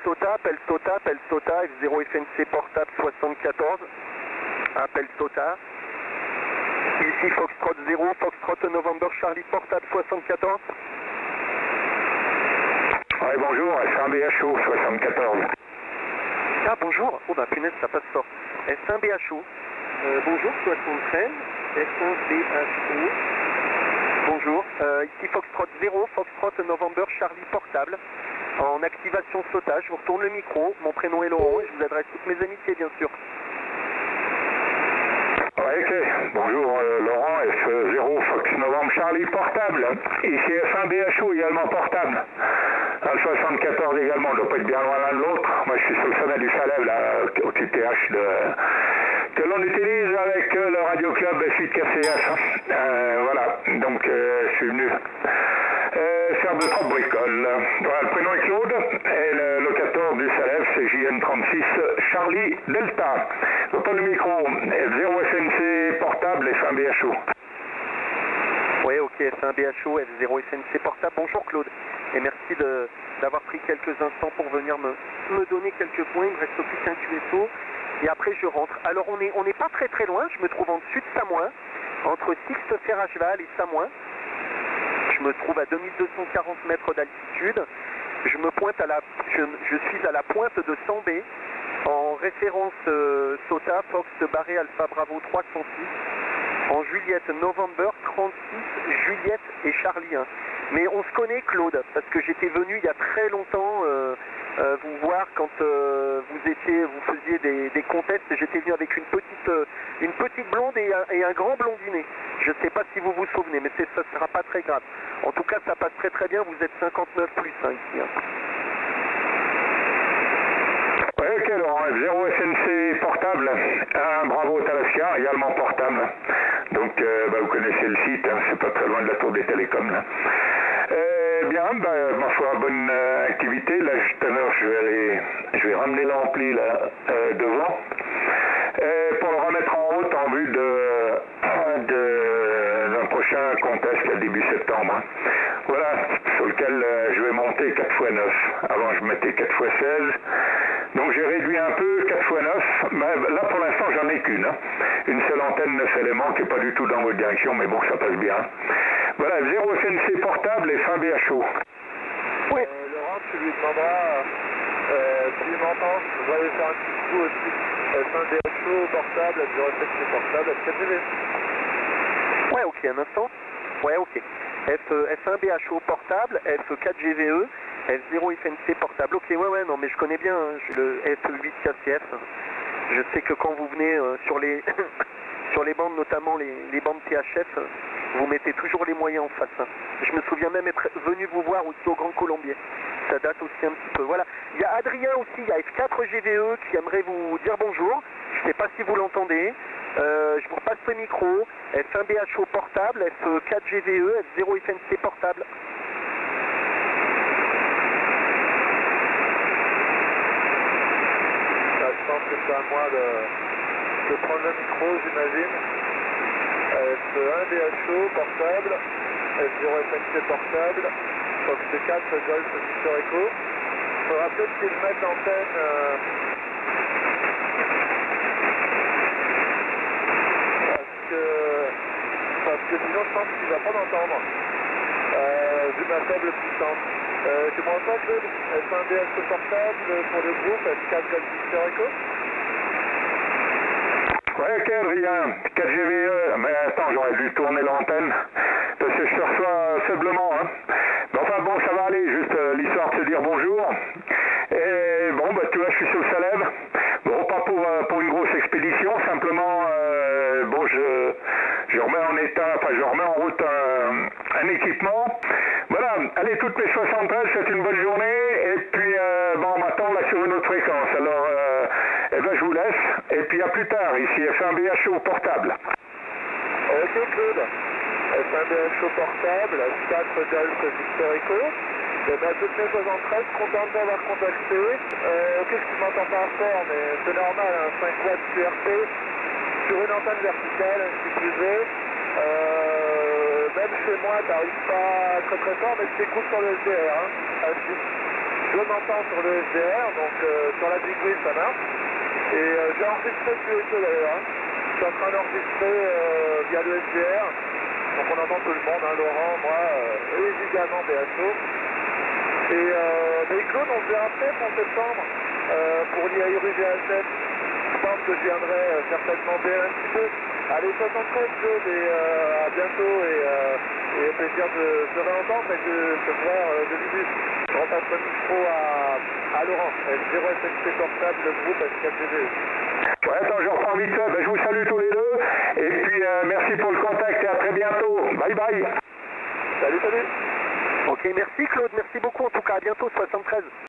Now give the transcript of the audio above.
SOTA, F0 FNC portable 74. Appel SOTA. Ici Foxtrot 0, Foxtrot November Charlie portable 74. Ouais, bonjour, S1BHO 74. Ah, bonjour. Oh, bah, punaise, ça passe fort. S1BHO. Bonjour, 73. S1BHO. Bonjour. Ici Foxtrot 0, Foxtrot November Charlie portable. En activation SOTA. Je vous retourne le micro. Mon prénom est Laurent et je vous adresse toutes mes amitiés, bien sûr. Ouais, ok. Bonjour, Laurent, F0 Fox Novembre Charlie portable. Ici F1BHO également portable. Dans le 74 également, on ne doit pas être bien loin l'un de l'autre. Moi je suis sur le sommet du Salève, là, au TTH que l'on utilise avec le Radio Club F8 KCF. Voilà, donc je suis venu faire 2-3 bricoles. Voilà, le prénom est Claude et le locateur du Salève c'est JN36 Charlie Delta. J'entends le micro, F0 FNC portable F1BHO. Oui, ok, F1BHO, F0 FNC portable. Bonjour Claude, et merci d'avoir pris quelques instants pour venir me donner quelques points. Il me reste plus qu'un QSO, et après je rentre. Alors on n'est pas très loin, je me trouve en dessus de Samoin, entre Sixte-Fer-à-Cheval et Samoin. Je me trouve à 2240 mètres d'altitude. Je me pointe je suis à la pointe de Sambé, en référence SOTA, Fox Barré Alpha Bravo 306. En Juliette, November 36, Juliette et Charlie 1. Mais on se connaît Claude, parce que j'étais venu il y a très longtemps vous voir quand vous faisiez des contests. J'étais venu avec une petite blonde et un grand blondinet. Je ne sais pas si vous vous souvenez, mais ça ne sera pas très grave. En tout cas, ça passe très bien, vous êtes 59 plus 5 ici. Hein. Oui, ok, Laurent, F0 FNC portable, un Bravo Thalassia, également portable. Donc, vous connaissez le site, hein, c'est pas très loin de la tour des télécoms. Là. Bien, ma foi, bonne activité. Là, tout à l'heure, je vais ramener l'ampli là devant pour le remettre en route en vue d'un prochain contest qui est début septembre. Hein. Voilà, sur lequel je vais monter 4x9. Avant, je mettais 4x16. Donc j'ai réduit un peu 4x9, mais là pour l'instant j'en ai qu'une. Hein. Une seule antenne 9 éléments qui n'est pas du tout dans votre direction, mais bon ça passe bien. Voilà, 0 FNC portable et fin BHO. Oui. Laurent, tu lui demanderas s'il m'entend, je vais aller faire un petit coup aussi. Fin BHO portable, 0 FNC portable, F4GV. Ouais, ok, un instant. Ouais, ok. F1 BHO portable, F4 GVE, F0 FNC portable. Ok, ouais, non, mais je connais bien hein, le F8 KCF. Je sais que quand vous venez sur les sur les bandes, notamment les bandes THF, vous mettez toujours les moyens en face. Hein. Je me souviens même être venu vous voir aussi au Grand Colombier. Ça date aussi un petit peu. Voilà. Il y a Adrien aussi, il y a F4 GVE qui aimerait vous dire bonjour. Je ne sais pas si vous l'entendez. Je vous repasse le micro. F1 BHO portable, F4 GVE, F0 FNC portable. Je pense que c'est à moi de prendre le micro, j'imagine. F1 BHO portable, F0 FNC portable, Fox 4 Golf Victor Echo. Il faudra peut-être qu'ils mettent l'antenne. Parce que sinon je pense qu'il ne va pas m'entendre, vu ma faible puissance. Tu m'entends Claude? F1 BHO portable pour le groupe, F4 Golf Victor Echo. Ouais, ok, Adrien, 4GVE, mais attends, j'aurais dû tourner l'antenne, parce que je te reçois faiblement, hein. Mais enfin bon, ça va aller, juste l'histoire de se dire bonjour. Et bon, tu vois, je suis sur le Salève. Bon, pas pour une grosse expédition, simplement, je remets en état, enfin, je remets en route un équipement. Voilà, allez, toutes mes 73, c'est une bonne journée, et puis, on m'attend là sur une autre fréquence. Alors, je vous laisse, et puis à plus tard, ici F1 BHO portable. Ok Claude, F1 BHO portable, F4 Golf Victor Echo. Toutes mes 73, content de m'avoir contacté. Ok, tu m'entends pas fort, mais c'est normal, hein, 5 watts QRP, sur une antenne verticale, ainsi plus même chez moi, t'arrives pas très fort, mais c'est cool sur le SDR, hein. À suite. je m'entends sur le SDR, donc sur la Big ça marche. Et j'ai enregistré le QSO d'ailleurs. Je suis en train d'enregistrer via le SDR. Donc on entend tout le monde, hein, Laurent, moi, et évidemment BHO. Et Claude, on se verra peut-être en septembre pour l'IAIRU VHF. Je pense que je viendrai certainement bien un petit peu. Allez, 73 Claude, et à bientôt, et au plaisir de se réentendre et de se voir de visu. Je repasse le micro à Laurent, 0 SNC portable, le groupe S4GV. Ouais, attends, je reprends vite fait. Je vous salue tous les deux. Et puis, merci pour le contact et à très bientôt. Bye bye. Salut, salut. Ok, merci Claude, merci beaucoup en tout cas, à bientôt 73.